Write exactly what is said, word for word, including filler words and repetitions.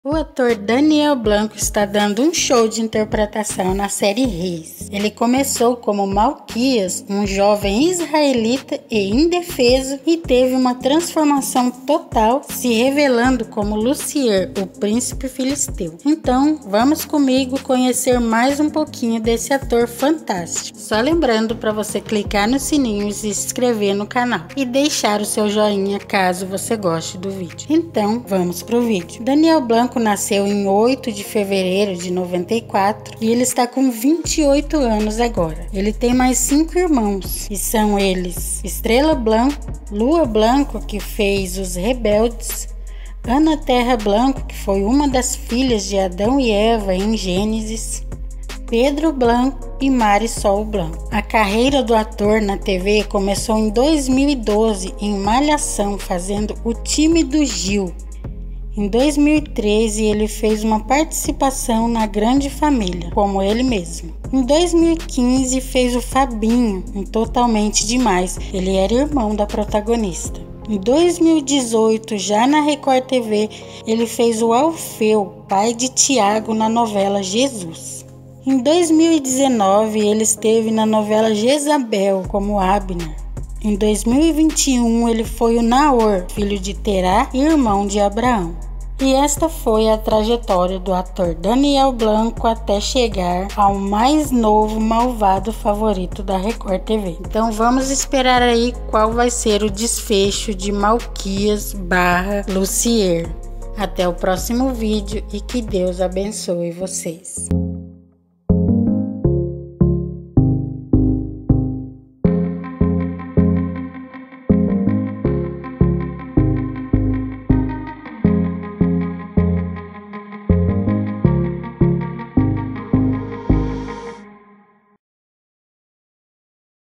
O ator Daniel Blanco está dando um show de interpretação na série Reis. Ele começou como Malquias, um jovem israelita e indefeso, e teve uma transformação total, se revelando como Lucier, o príncipe filisteu. Então, vamos comigo conhecer mais um pouquinho desse ator fantástico. Só lembrando para você clicar no sininho e se inscrever no canal e deixar o seu joinha caso você goste do vídeo. Então, vamos pro vídeo. Daniel Blanco nasceu em oito de fevereiro de noventa e quatro e ele está com vinte e oito anos agora. Ele tem mais cinco irmãos e são eles: Estrela Blanco, Lua Blanco, que fez Os Rebeldes, Ana Terra Blanco, que foi uma das filhas de Adão e Eva em Gênesis, Pedro Blanco e Marisol Blanco. A carreira do ator na T V começou em dois mil e doze em Malhação, fazendo O Time do Gil. Em dois mil e treze, ele fez uma participação na Grande Família, como ele mesmo. Em dois mil e quinze, fez o Fabinho, em Totalmente Demais. Ele era irmão da protagonista. Em dois mil e dezoito, já na Record T V, ele fez o Alfeu, pai de Tiago, na novela Jesus. Em dois mil e dezenove, ele esteve na novela Jezabel, como Abner. Em dois mil e vinte e um, ele foi o Naor, filho de Terá e irmão de Abraão. E esta foi a trajetória do ator Daniel Blanco até chegar ao mais novo malvado favorito da Record T V. Então vamos esperar aí qual vai ser o desfecho de Malquias barra Lucier. Até o próximo vídeo e que Deus abençoe vocês.